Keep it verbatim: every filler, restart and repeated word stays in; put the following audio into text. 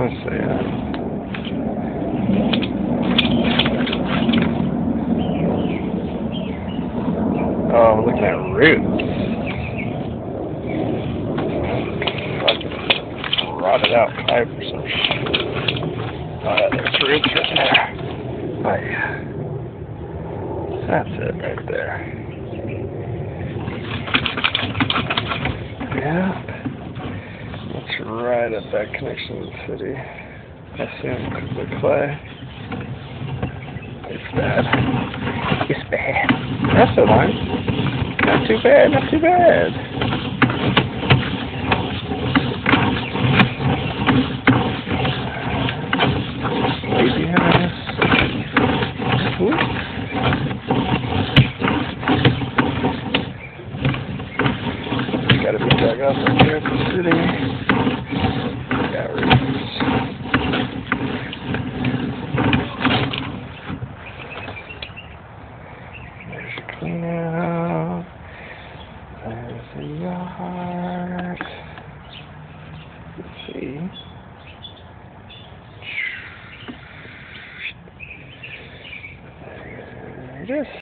Honestly, uh, oh, I'm looking at roots. Fucking rotted out pipe or some shit. Oh, yeah, there's roots in there. Oh, yeah. That's it right there. Yep. That's right at that connection to the city. I see him the clay. It's bad. It's bad. That's the line. Not too bad, not too bad. Lazy ass. Ooh. Gotta be dug up right here at the city. Got roots. There's a clean out. There's a yard. Let's see. There it is.